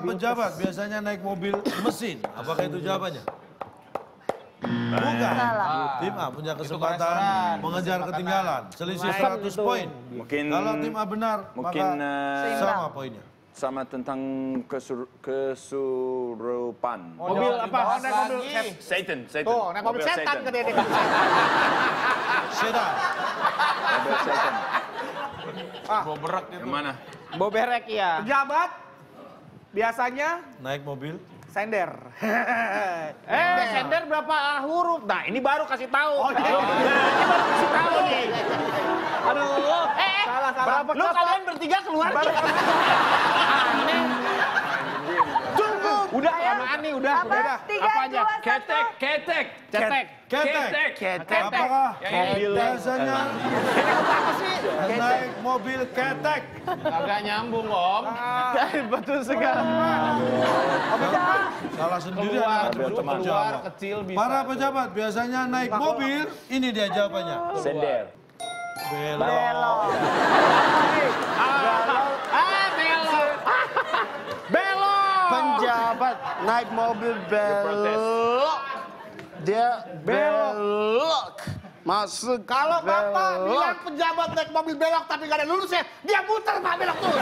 pejabat biasanya naik mobil mesin? Apakah itu jawabannya? Bukan. Tim A punya kesempatan mengejar ketinggalan. Selisih 100 poin. Kalau tim A benar, maka sama poinnya. Sama tentang kesurupan. Mobil apa? Naik mobil Satan. Oh, naik mobil setan ke dia. Setan. Mobil Satan. Bobrek itu. Yang mana? Boberek ya. Pejabat biasanya Naik mobil. sender. Sender berapa huruf? Nah, ini baru kasih tahu. Oh, iya. Ini baru kasih tahu nih. Aduh. Salah. Berapa lu kalian bertiga keluar? Aneh. Tunggu. Udah ya, nih udah. Apa? 3, Apa aja? 2, 1. Ketek. Ketek. Apakah biasanya naik mobil ketek? Agak nyambung, Om. Betul sekali. Salah sendiri. Keluar kecil bisa. Para pejabat biasanya naik mobil. Ini dia jawabannya. Sender. Belok. Belok. Penjabat naik mobil belok. Dia belok. Masuk. Kalau Bapak belok. bilang pejabat naik mobil belok tapi gak ada lulusnya, dia muter Pak belok tuh.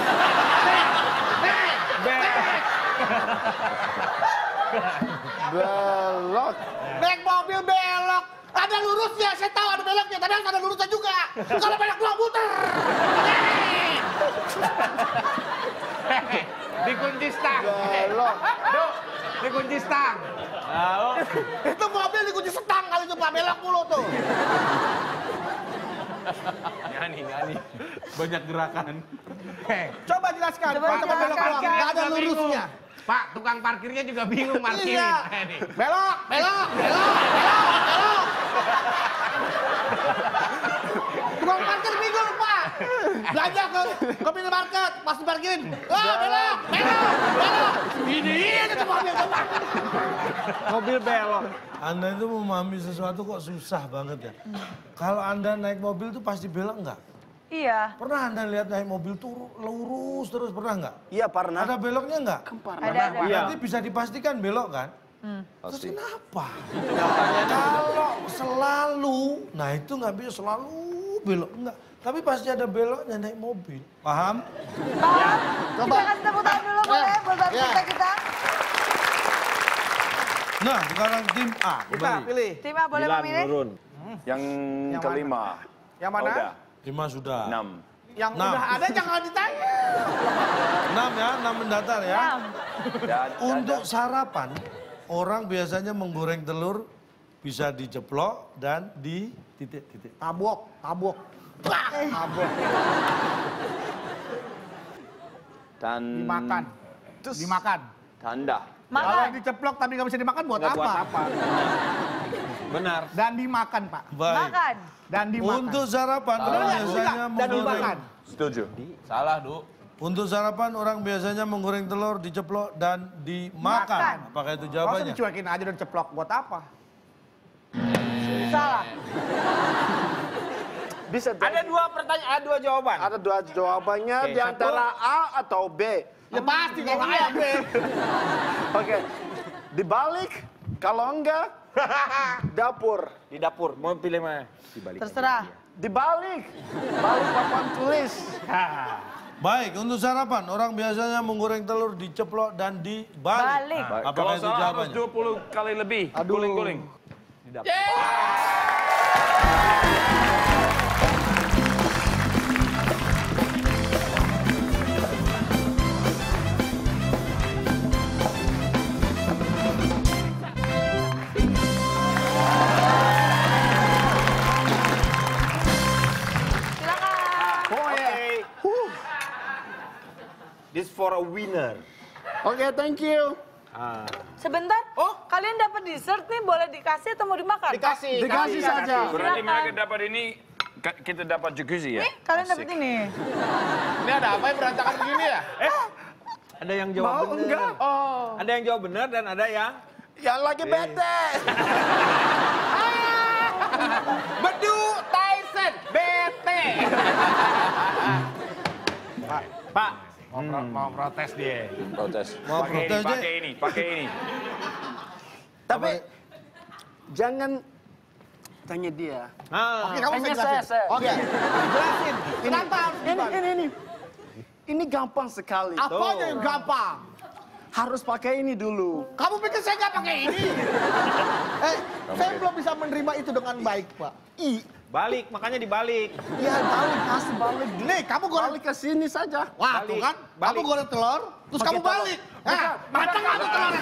Belok. Naik mobil belok. Ada lurusnya, saya tahu ada beloknya, tapi harus ada lurusnya juga. Kalau belok dua muter. Dikunci stang. Belok. Dikunci stang. Itu mobil dikunci setang kali itu Pak belok mulu tuh. Ngani. Banyak gerakan. Coba jelaskan. Coba Pak, belok jelaskan. doang, nggak ada lurusnya. Pak, tukang parkirnya juga bingung parkirin. Iya. Nih. Belok. Tukang parkir bingung Pak. Belanja ke minimarket, pas diparkirin. Wah, belok. Ini tuh mobil tuh Pak. Mobil belok. Anda itu memahami sesuatu kok susah banget ya. Kalau Anda naik mobil tuh pasti belok nggak? Iya. Pernah Anda lihat naik mobil tuh lurus terus, pernah nggak? Iya pernah. Ada beloknya nggak? Ada. Berarti bisa dipastikan belok kan? Terus Pasti. kenapa? Kalau selalu, nah itu nggak bisa selalu belok, enggak. Tapi pasti ada beloknya naik mobil. Paham? Paham? Kita kasih tepuk tangan dulu boleh buat peserta kita. Nah, sekarang tim A. Kita Kembali. pilih. Tim A boleh memilih? Yang kelima. Yang mana? Udah. 5 sudah. 6. Yang Enam. udah ada jangan ditanya. 6 ya, 6 mendatar ya. 6. Untuk sarapan, orang biasanya menggoreng telur bisa diceplok dan di titik-titik. Tabok. Bah, tabok. Dan Dimakan. Dimakan. tanda. Kalau Makan. diceplok tapi nggak bisa dimakan buat apa? Benar. Dan dimakan Pak. Baik. Makan. Dan dimakan. Untuk sarapan, orang biasanya Dan menggoreng. dimakan. Setuju. Salah, Du. Untuk sarapan, orang biasanya menggoreng telur, diceplok dan dimakan. Makan. Apakah itu Masa jawabannya? dicuekin aja dan ceplok buat apa? Salah. Bisa Ada dua pertanyaan, ada dua jawaban. ada dua jawabannya Oke, di antara A atau B. Ya pasti kalau ayam be. Oke. Dibalik, kalau enggak dapur. Di dapur, mau pilih mana? Dibalik. Terserah. Dibalik. Balik papan tulis. Baik, untuk sarapan, orang biasanya menggoreng telur, diceplok dan dibalik. Balik. Apakah Kalau itu salah harus jawabannya? 20 kali lebih. Aduh. Guling-guling. Silakan. This for a winner. Oke, thank you. Sebentar. Oh, kalian dapat dessert nih, boleh dikasih atau mau dimakan? Dikasih saja. Berarti Silakan. mereka dapat ini, kita dapat jacuzzi ya? Nih, kalian dapat ini. Ini ada apa yang berantakan begini ya? Ada yang jawab Mau benar. enggak? Ada yang jawab benar dan ada yang Yang lagi bete. Bedu Tyson BT. Pak, Mau protes dia. Protes. Mau protes deh. Pakai ini. Tapi jangan tanya dia. Oke, kamu Tanya bisa jelasin. saya. Oke, jelasin. Kenapa harus dibalik? Ini. Ini gampang sekali. Apanya yang gampang? Harus pakai ini dulu. Kamu pikir saya nggak pakai ini? Saya belum bisa menerima itu dengan baik, Pak. Balik, makanya dibalik. Ya balik, pasti balik. Nih, kamu goreng. Balik ke sini saja. Wah, tuh kan? Kamu goreng telur, terus kamu balik. Matang nggak tuh telurnya?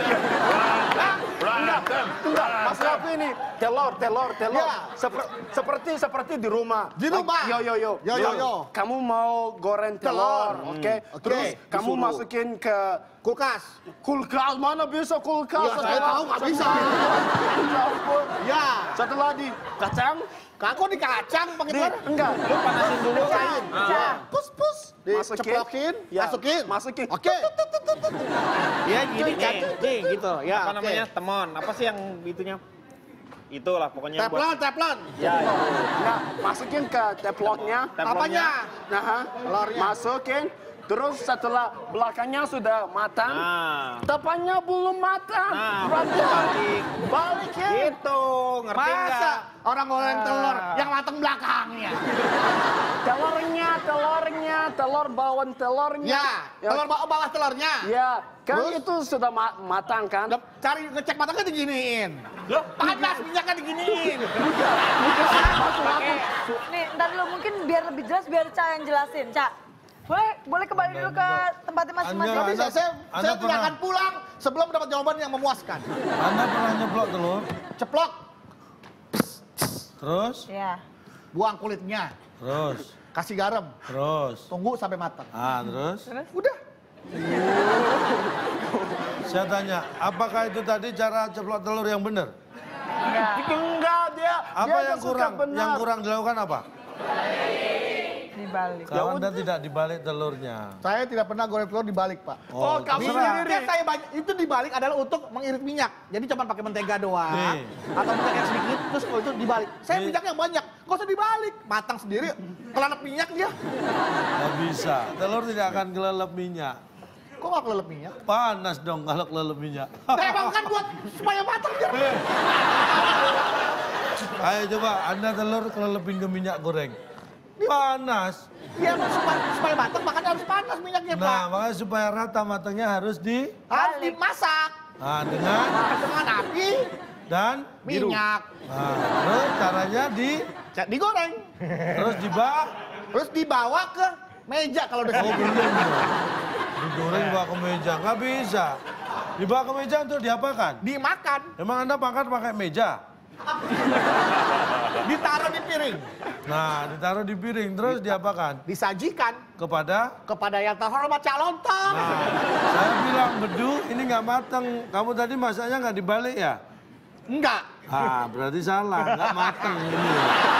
Enggak, maksud aku ini telur. Ya. Seperti di rumah. Di rumah? Yo. Yo. Kamu mau goreng telur, oke? Terus kamu disuruh. masukin ke Kulkas. kulkas. Mana bisa kulkas? Ya, saya tahu nggak bisa. Ya ampun. Ya, Setelah di kacang, aku di kacang pakai telur. enggak. Lu panasin dulu. Pus. Diceplokin, masukin. Oke. Ya gini kan, nih gitu. Ya, Apa oke. namanya? Temon. Apa sih yang itunya? Itulah pokoknya buat. Teflon. Ya, masukin ke teplotnya. Apanya? Nah, Telurnya. masukin. Terus setelah belakangnya sudah matang, Nah. depannya belum matang. Nah, Berarti balik ya. Gitu, ngerti Masa nggak? orang goreng telur yang matang belakangnya? Telur bawang telurnya. Ya, telur bawah telurnya. Ya, kan Terus? itu sudah matang kan? Cari ngecek matangnya diginiin. Panas minyaknya diginiin. Nih, ntar dulu mungkin biar lebih jelas biar Ca yang jelasin, Ca. Boleh kembali dulu ke tempatnya masing-masing. Anda- Bisa, saya Anda tidak pernah- akan pulang sebelum mendapat jawaban yang memuaskan. Anda pernah nyeplok telur, Ceplok, terus, Ya. buang kulitnya, terus, kasih garam, terus. tunggu sampai matang. Terus. Udah. Saya tanya, apakah itu tadi cara ceplok telur yang benar? Enggak, dia Apa dia yang suka kurang? benar. Yang kurang dilakukan apa? Dibalik. Kalau Anda tidak dibalik telurnya. Saya tidak pernah goreng telur dibalik, Pak. Oh, kamu terserah. sendiri. Saya itu dibalik adalah untuk mengirit minyak. Jadi cuma pakai mentega doang. Nih. Atau minyak yang sedikit, terus kalau itu dibalik. Saya minyak yang banyak, nggak usah dibalik. Matang sendiri, kelelep minyak dia. Nggak bisa. Telur tidak akan kelelep minyak. Kok nggak kelelep minyak? Panas dong kalau kelelep minyak. Nah, emang kan buat supaya matang dia. Ayo coba, Anda telur kelelepin ke minyak goreng. Panas. Ya, supaya matang makanya harus panas minyaknya, Pak. Nah, makanya supaya rata matangnya harus Harus dimasak dengan api dan minyak. Nah, terus caranya Digoreng. terus Terus dibawa ke meja kalau udah Oh belum dong. Digoreng bawa ke meja, nggak bisa. Dibawa ke meja untuk diapakan? dimakan, Emang Anda makan pakai meja? ditaruh di piring, Nah, ditaruh di piring, terus diapakan? disajikan Kepada yang terhormat Cak Lontong. Nah, saya bilang, Bedu, ini nggak mateng. Kamu tadi masaknya nggak dibalik ya? Enggak. Berarti salah, nggak mateng ini.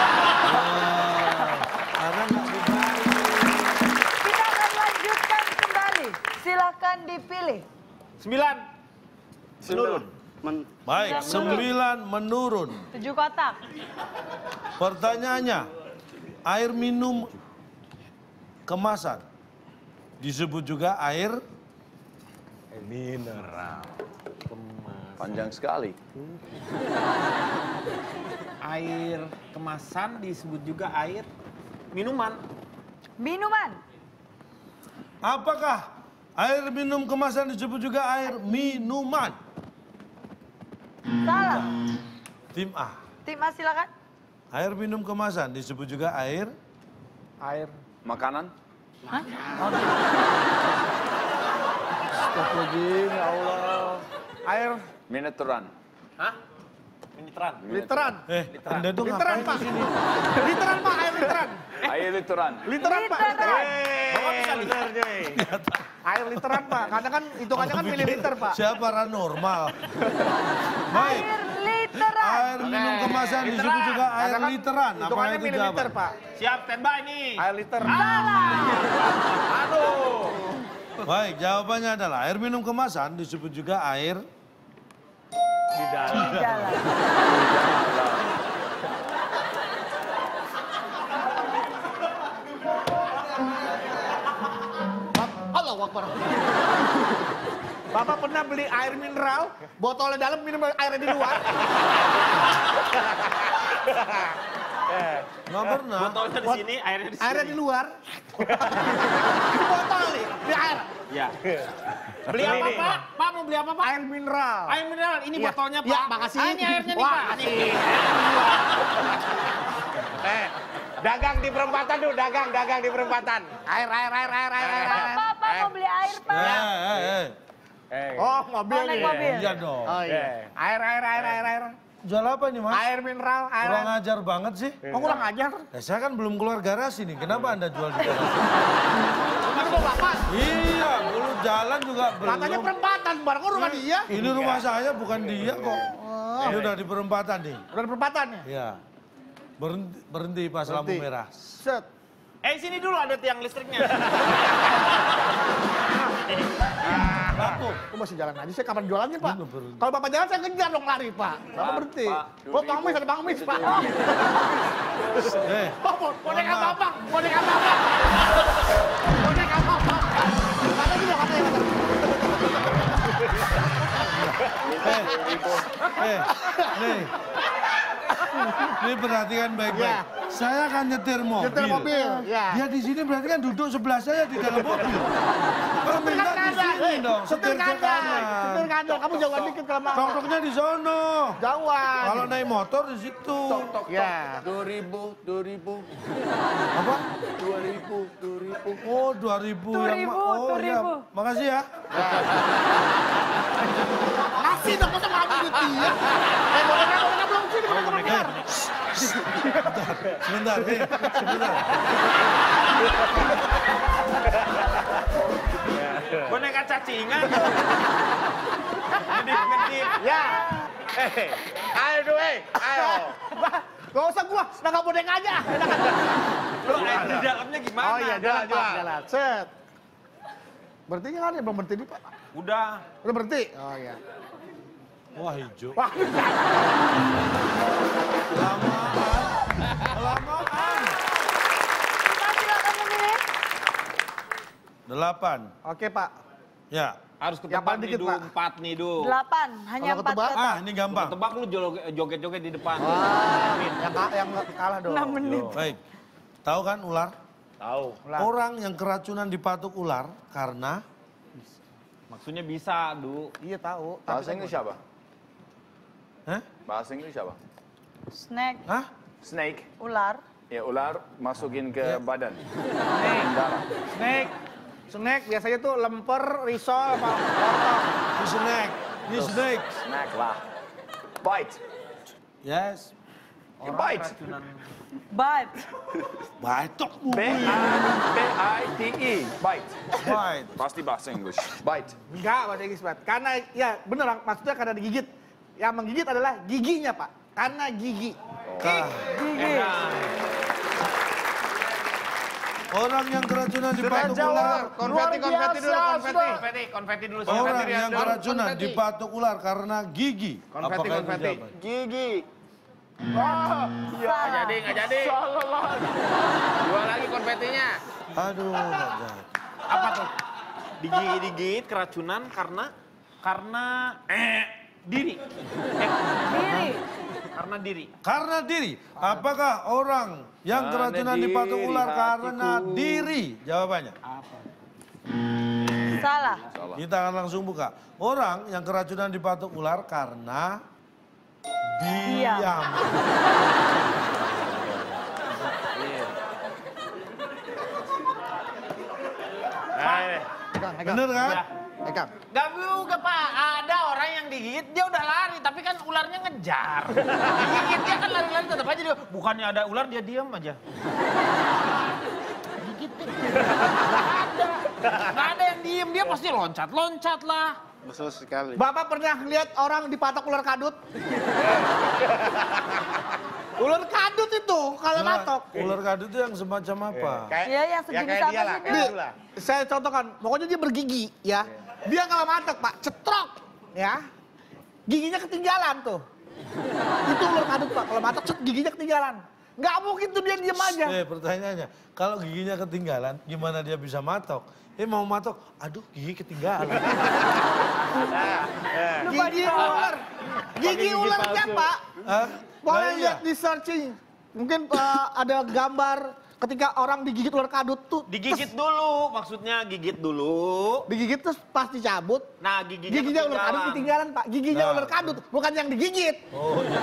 Karena nggak dibalik. Kita akan lanjutkan kembali. Silakan dipilih. 9. Menurun. Baik, 9 menurun. 7 kotak. Pertanyaannya, air minum kemasan disebut juga air Mineral. Panjang sekali. Air kemasan disebut juga air minuman. Minuman. Apakah air minum kemasan disebut juga air minuman? Salah. Tim A. Tim A silakan. Air minum kemasan disebut juga air Makanan? Astagfirullahaladzim, ya Allah. Air Mineturan. Minitran. Literan. Anda tuh Literan, ngapain Pak. di sini? Literan, Pak. Air literan. Air literan. Literan, Pak. Literan. Bapak bisa benar, Joy. Air literan, Pak. Karena kan hitungannya kan mililiter, Pak. Siapa paranormal? Baik. Air literan. Air minum kemasan disebut juga air Karena kan literan. Apa hitungannya itu mililiter, jawaban? Pak. Siap, standby nih. Air liter. Aduh. Baik, jawabannya adalah air minum kemasan disebut juga air Di dalam. Di dalam. Allahu Akbar. pernah beli air mineral, botolnya dalam, minum airnya di luar? Nggak pernah. Botolnya di sini, airnya di sini. Airnya di luar. Di botol nih, di air. Ya. Beli apa, Pak? Pak mau beli apa, Pak? Air mineral. Air mineral. Ini Iya. botolnya, Pak. Iya, makasih. Ah, ini airnya nih, Wah, Pak. makasih. Dagang di perempatan tuh, dagang di perempatan. Air. Pak, mau beli air, Pak. Oh, mobil Oh, naik nih. mobil. Iya dong. Oh iya. Air. Jual apa nih mas? Air mineral, air. Kurang ajar banget sih. Oh, kurang ajar. Ya, saya kan belum keluar garasi nih. Kenapa Anda jual di garasi? Benar kok, Bapak. Iya, dulu jalan juga belum. Katanya perempatan, barang kok rumah dia. Ini rumah saya bukan dia kok. Ini udah di perempatan nih. Udah ada perempatan ya? Iya. Berhenti pas lampu Berhenti. merah. Set. Sini dulu ada tiang listriknya. Lampu. Kok masih jalan aja? Saya kapan jualannya, Pak? Belum berhenti. Kalau Bapak jalan, saya kejar dong lari, Pak. Bapak berhenti. Oh, Bang Mis, ada Bang Mis, Pak. Oh, boneka Bapak. Boneka Bapak. Boneka Bapak. Kata juga, katanya. Nih. Ini perhatikan baik-baik. Ya. Saya akan nyetir mobil. Nyetir mobil, ya. Dia di sini berarti kan duduk sebelah saya di dalam mobil. Kalau minta di sini dong, Setir setir ke kanan. Setir kanan. Kamu jauhan dikit kalau mau. Tongkrongnya di sono. Jauhan. Kalau naik motor di situ. Ya. 2000. Apa? 2000. Oh, 2000 yang 2000, oh iya. 2000. Makasih ya. Kasih dong, kok sama duit dia. Boneka belum sini, boneka. Sebentar, sebentar. Boneka cacingan. Ngedip. Ya. Ayo dulu, ayo. Gak usah gua, nangkap boneka aja. Loh, di dalamnya gimana? Oh iya, jalan. Set. Berhenti kan ya? Belum berhenti nih, Pak. Udah. Udah berhenti? Oh iya. Wah, hijau. Wah, Kelamaan. Pak, silakan memilih. 8. oke, Pak. Ya. Harus Yang ketebak paling nih, dikit, Du. Pak. 4 nih, Du. 8, hanya Kalau 4 ketebak, kotak. Ini gampang. Tebak lu joget-joget di depan. Yang kalah dong. 6 menit. Baik. Tahu kan ular? Tahu. Orang yang keracunan dipatuk ular karena Maksudnya bisa, Du. Iya tahu. Bahasa Inggris apa? Hah? Bahasa Inggris apa? Snack, Hah? Snake. ular. Ya, ular masukin ke badan. Snack biasanya tuh lemper, risol, apa? Ini snake. Ini snake. Snack lah. Bite. Yes. Ya, bite. Bite. Baitok. B-I-T-E. Bite. Bite. Pasti bahasa Inggris. Bite. Enggak, bahasa Inggris, Pak. Karena, ya bener, maksudnya karena digigit. Yang menggigit adalah giginya, Pak. Karena gigi. Gigi. Orang yang keracunan dipatuk ular. Konfeti dulu, konfeti dulu. Orang yang keracunan dipatuk ular karena gigi. Apakah itu Konfeti. jawaban? Gigi. Salah. Nggak jadi. Jual lagi konfetinya. Aduh, nggak jadi. Apa tuh? Digigit keracunan karena diri. Diri. Karena diri. Karena diri. Apakah orang yang keracunan dipatuk ular karena diri? Jawabannya. Salah. Kita akan langsung buka. Orang yang keracunan dipatuk ular karena diam. Pegang. Bener kan? Pegang. Gak juga, Pak. Ada orang yang digigit, dia udah lari. Tapi kan ularnya ngejar. Digigit, dia kan lari-lari tetap aja dia. Bukannya ada ular, dia diam aja. Gigit deh. Gak ada yang diem, dia pasti loncat lah. Betul sekali. Bapak pernah lihat orang dipatok ular kadut? Ular kadut itu kalau matok. Ular kadut itu yang semacam apa? Iya, yang sejenis apa sih, Du? Saya contohkan, pokoknya dia bergigi ya. Dia kalau matok, Pak, cetrok ya. Giginya ketinggalan tuh. Itu ular kadut, Pak. Kalau matok, giginya ketinggalan. Nggak mungkin tuh dia diem aja. Pertanyaannya, kalau giginya ketinggalan, gimana dia bisa matok? Mau matok, aduh gigi ketinggalan. Gigi ular. Gigi ularnya, Pak. Boleh lihat di searching. Mungkin ada gambar ketika orang digigit ular kadut tuh. Digigit dulu, maksudnya gigit dulu. Digigit terus pas dicabut. Nah, Giginya ular kadut ketinggalan, Pak. Giginya ular kadut, bukan yang digigit. Oh iya.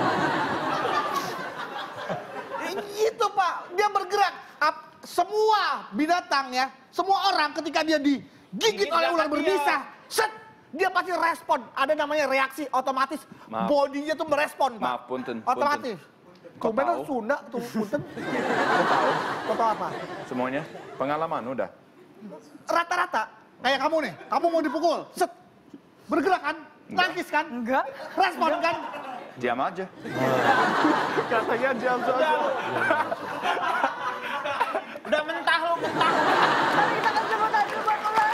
Gitu, Pak. Dia bergerak. Semua binatang ya, semua orang ketika dia digigit oleh ular berbisa, set, dia pasti respon. Ada namanya reaksi otomatis. Maaf. Bodinya tuh merespon, Pak. Maaf, punten. Otomatis. Kau bener tahu? Sunda tuh, punten. Kau tahu apa? Semuanya? Pengalaman udah? Rata-rata, kayak kamu nih, kamu mau dipukul, set, bergerak kan? Nangkis kan? Enggak. Respon kan? Diam aja. Katanya diam saja. Udah mentah lu, mentah. Tapi kita kan tepuk tangan dulu buat ular.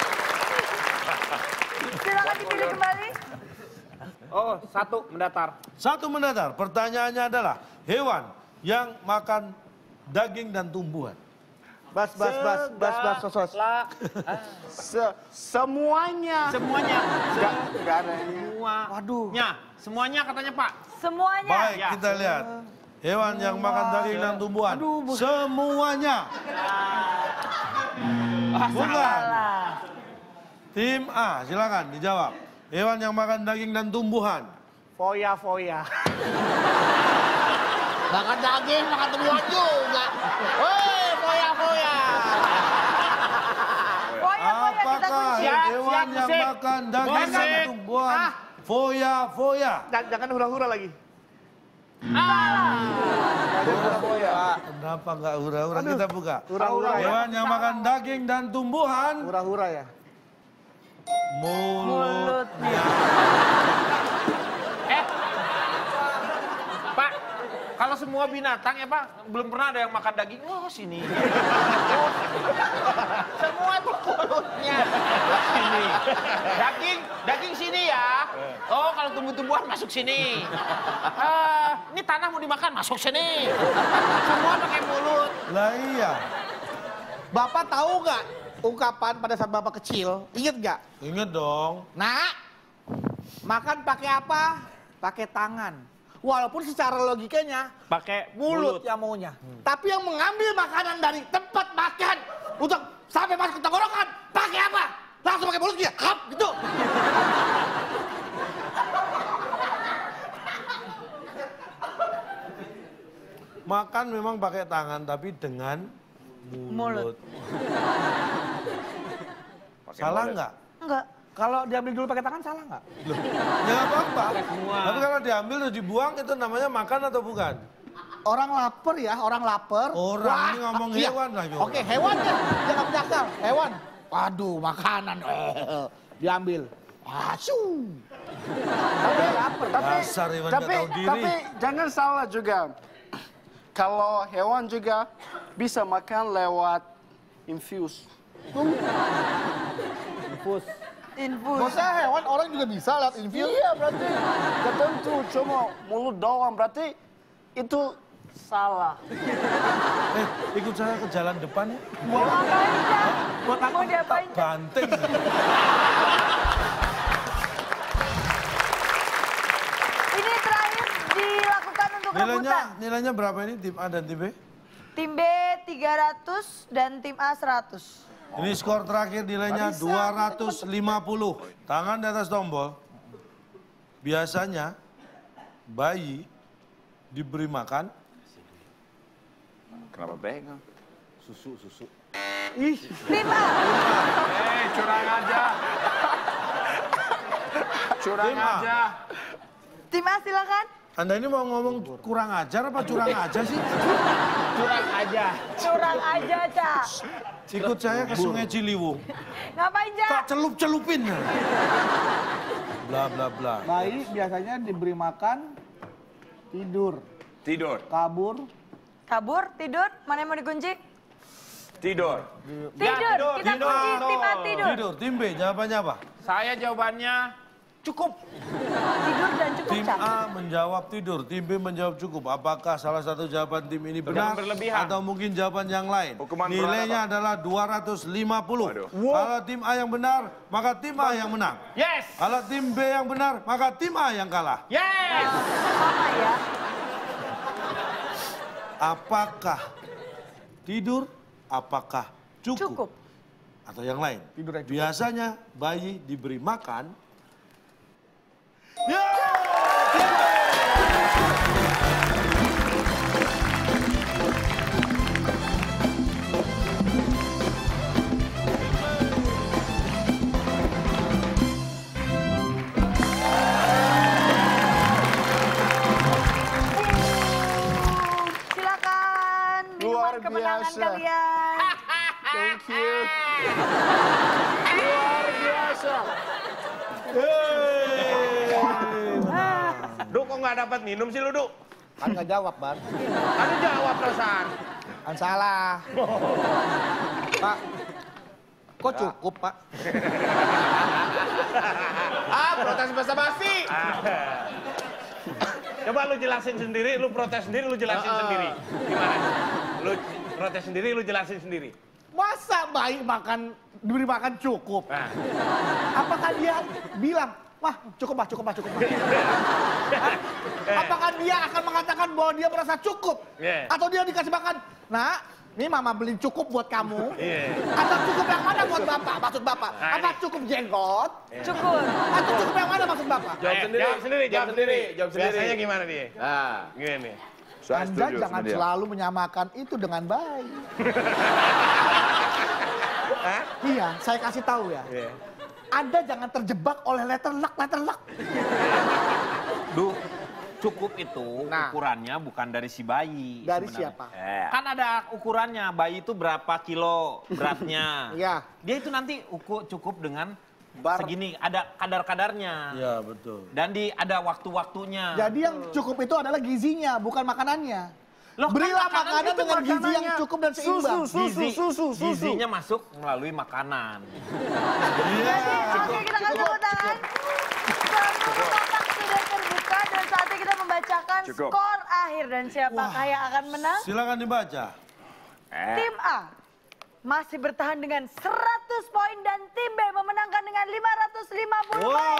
Silakan dipilih kembali. Oh, 1 mendatar. 1 mendatar, pertanyaannya adalah hewan yang makan daging dan tumbuhan. Bas, sos. Semuanya. Semuanya. Nggak ada yang... Waduh. Semuanya katanya Pak. Semuanya. Baik, Ya. kita lihat. Hewan yang makan daging dan tumbuhan. Semuanya. Bukan. Salah. Tim A, silakan dijawab. Hewan yang makan daging dan tumbuhan. Foya. Makan daging, makan tumbuhan juga. Woi, foya. Apakah hewan yang makan daging dan tumbuhan? Foya. Jangan hura-hura lagi. Kenapa nggak hura-hura? Kita buka. Hura-hura ya. Hewan yang makan daging dan tumbuhan. Hura-hura ya. Mulutnya. Pak, kalau semua binatang ya Pak, belum pernah ada yang makan daging. Oh, sini. Semua tuh mulutnya. Sini. Daging sini ya. Oh, kalau tumbuh-tumbuhan masuk sini. Ini tanah mau dimakan, masuk sini. Semua pakai mulut. Lah iya. Bapak tahu nggak ungkapan pada saat Bapak kecil? Ingat nggak? Ingat dong. Nak, makan pakai apa? Pakai tangan. Walaupun secara logikanya Pakai mulut yang maunya. Tapi yang mengambil makanan dari tempat makan untuk sampai masuk ke tenggorokan, pakai apa? Langsung pakai mulut dia, hap gitu. Makan memang pakai tangan, tapi dengan mulut. Salah nggak? Enggak. Kalau diambil dulu pakai tangan salah nggak? Ya nggak apa-apa. Tapi kalau diambil terus dibuang, itu namanya makan atau bukan? Orang lapar ya, orang lapar. Orang, ini ngomong iya. hewan lagi. Oke, hewan ya, jangan menyakal. Hewan. Waduh, makanan. Diambil. Asyuu. Tapi Dasar hewan nggak tahu diri. Tapi jangan salah juga. Kalau hewan juga bisa makan lewat infus. Infus. Maksudnya hewan orang juga bisa lihat infus. Iya, berarti ketentu cuma mulut doang. Berarti itu salah. Ikut saya ke jalan depan ya. Mau ngapain, Cak? Mau diapain, Cak? Banting. Ini terakhir dilakukan untuk rebutan. Nilainya berapa ini tim A dan tim B? Tim B 300 dan tim A 100. Ini skor terakhir nilainya 250. Tangan di atas tombol. Biasanya bayi diberi makan. Kenapa pegang? Susu. Tim A. Curang aja. Curang Tim A. aja. Tim A silakan. Anda ini mau ngomong kurang ajar apa curang aja sih? Curang aja, Cak. Ikut saya ke Sungai Ciliwung. Ngapain, Tak Cak? celup-celupin. Bla bla bla. Bayi biasanya diberi makan, tidur, Tidur. kabur. Kabur, tidur, mana yang mau dikunci? Tidur. Tidur, kita kunci tim A tidur. Tidur. Tim B jawabannya apa? Saya jawabannya cukup. Tidur dan cukup, Tim Cak. A menjawab tidur, tim B menjawab cukup. Apakah salah satu jawaban tim ini benar berlebihan. atau mungkin jawaban yang lain? Hukuman Nilainya berat adalah 250. Waduh. Kalau tim A yang benar, maka tim A yang menang. Yes. Kalau tim B yang benar, maka tim A yang kalah. Yes. Sama ya. Apakah tidur, apakah cukup? Cukup. Atau yang lain? Tidur aja. Biasanya bayi diberi makan. Ya! Silakan minuman Luar kemenangan biasa. kalian. Thank you. Luar biasa. Duk, kok nggak dapat minum sih lu, Duk? Kan nggak jawab, Bar. Ada jawab perasaan. Kan salah. Pak, kok cukup, Pak? Protes basa-basi. Coba lu jelasin sendiri, lu protes sendiri, lu jelasin sendiri. Gimana? Lu protes sendiri, lu jelasin sendiri. Masa bayi diberi makan cukup? Apakah dia bilang, wah cukup. Apakah dia akan mengatakan bahwa dia merasa cukup? Yeah. Atau dia dikasih makan, nak, ini mama beli cukup buat kamu. Iya. Atau cukup yang mana buat bapak? Maksud bapak, Nah, apa ini. cukup jenggot? Cukup. Atau cukup yang mana maksud bapak? Jawab sendiri. Biasanya gimana dia? Gini. Anda jangan selalu menyamakan itu dengan bayi. Iya, saya kasih tahu ya. Iya. Anda jangan terjebak oleh letter luck. Duh, cukup itu Nah. ukurannya bukan dari si bayi. Dari sebenarnya. siapa? Kan ada ukurannya, bayi itu berapa kilo beratnya. Iya. Dia itu nanti cukup dengan Bar. segini, ada kadar-kadarnya. Ya, betul. Dan ada waktu-waktunya. Jadi yang cukup itu adalah gizinya, bukan makanannya. Loh, kan Berilah makanan makanan itu dengan gizi yang makanannya. cukup dan seimbang. Susu. Gizinya masuk melalui makanan. Oke, kita kasih tepuk tangan. Semua kotak sudah terbuka dan saatnya kita membacakan Cukup. skor akhir dan siapakah yang akan menang? Silakan dibaca. Tim A masih bertahan dengan 100 poin dan tim B memenangkan dengan 550 poin.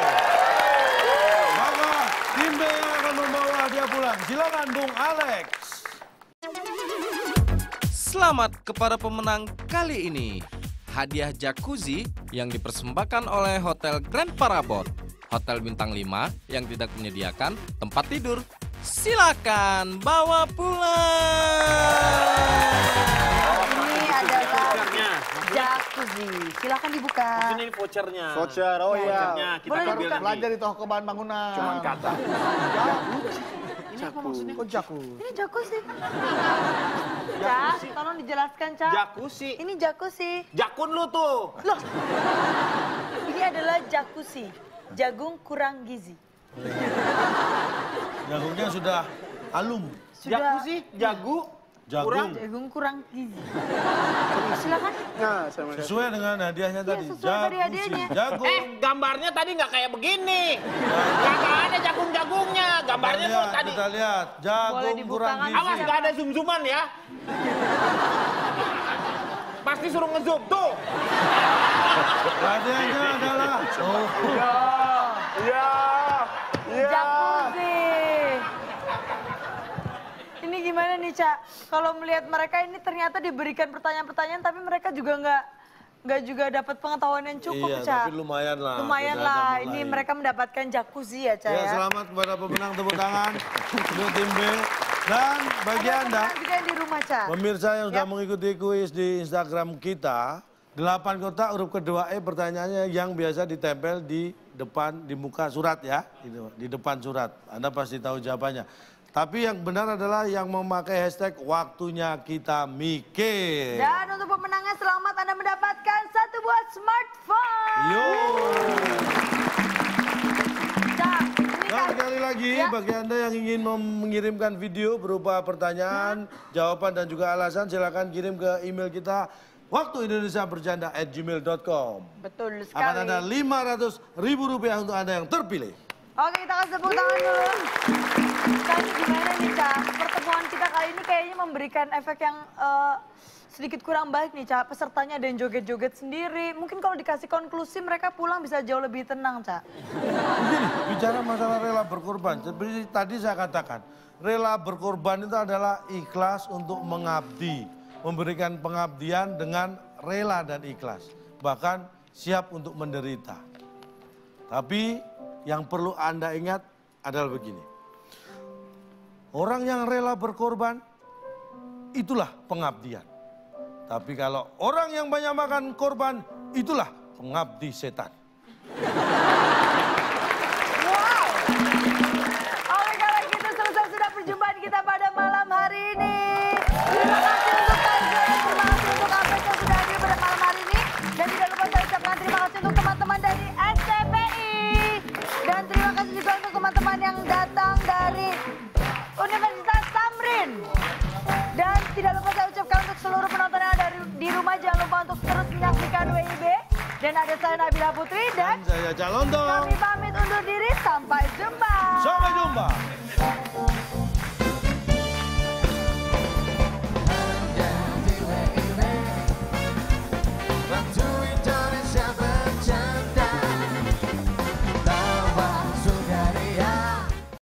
Maka tim B yang akan membawa hadiah pulang. Silakan Bung Alex. Selamat kepada pemenang kali ini. Hadiah jacuzzi yang dipersembahkan oleh Hotel Grand Parabot. Hotel bintang 5 yang tidak menyediakan tempat tidur. Silakan bawa pulang. Ini adalah Vouchernya. jacuzzi. Silakan dibuka. Ini vouchernya. Voucher, oh iya. Vouchernya kita Boleh ambil dibuka. nanti. Belajar di toko bahan bangunan. Cuman kata. Ini apa maksudnya? Oh, jaku. Ini jacuzzi. Cak, tolong dijelaskan, Cak. Jacuzzi. Ini jacuzzi. Jakun lu tuh. Loh, ini adalah jacuzzi. Jagung kurang gizi. Jagungnya sudah alum. Sudah Jacuzzi, jagu, Jagung. jagung kurang gizi. Silakan. Nah, sama Sesuai dengan hadiahnya tadi. sesuai tadi Jacuzzi. hadiahnya. Jagung. Gambarnya tadi nggak kayak begini. Nggak ada jagung-jagungnya. Gambarnya tuh Lihat, tadi. kita lihat. Boleh Jagung dibuka kurang kan? gizi. Awas nggak ada zoom-zooman ya. Pasti suruh ngezoom tuh. Hadiahnya adalah Jacuzzi. Ini gimana nih, Cak? Kalau melihat mereka ini ternyata diberikan pertanyaan-pertanyaan tapi mereka juga nggak juga dapat pengetahuan yang cukup, iya, Cak. tapi lumayan lah. Lumayan Tidak ada lah. mulai. Ini mereka mendapatkan jacuzzi ya, Cak Ya, ya. selamat kepada pemenang, tepuk tangan untuk tim B. Dan bagi Ada Anda, pemenang juga yang di rumah, Cak. pemirsa yang sudah Ya. mengikuti kuis di Instagram kita, 8 kotak huruf kedua E pertanyaannya yang biasa ditempel di depan, di muka surat ya. Di depan surat. Anda pasti tahu jawabannya. Tapi yang benar adalah yang memakai hashtag waktunya kita mikir. Dan untuk pemenangnya selamat Anda mendapatkan 1 buah smartphone. Yo. Cak, ini Dan kan sekali lagi Ya. bagi Anda yang ingin mengirimkan video berupa pertanyaan, jawaban dan juga alasan, silakan kirim ke email kita waktuindonesiabercanda@gmail.com. betul sekali. Akan ada Rp500.000 untuk Anda yang terpilih. Oke, kita kasih tepuk tangan dulu. Kak, ini gimana nih, Kak? Pertemuan kita kali ini kayaknya memberikan efek yang sedikit kurang baik nih, Cak. Pesertanya ada yang joget-joget sendiri. Mungkin kalau dikasih konklusi mereka pulang bisa jauh lebih tenang, Cak. Begini, bicara masalah rela berkorban, seperti tadi saya katakan, rela berkorban itu adalah ikhlas untuk mengabdi, memberikan pengabdian dengan rela dan ikhlas, bahkan siap untuk menderita. Tapi yang perlu Anda ingat adalah begini, orang yang rela berkorban itulah pengabdian. Tapi kalau orang yang banyak makan korban, itulah pengabdi setan. Wow. Oke, kalau gitu selesai sudah perjumpaan kita pada malam hari ini. Terima kasih untuk Kaizen, terima kasih untuk APK yang sudah hadir pada malam hari ini. Dan tidak lupa saya ucapkan terima kasih untuk teman-teman dari SCPI. Dan terima kasih juga untuk teman-teman yang datang dari Universitas Tamrin. Dan tidak lupa saya ucapkan untuk seluruh penonton yang ada di rumah, jangan lupa untuk terus menyaksikan WIB. Dan ada saya Nabila Putri dan Saya Cak Lontong. kami pamit undur diri, sampai jumpa. Sampai jumpa.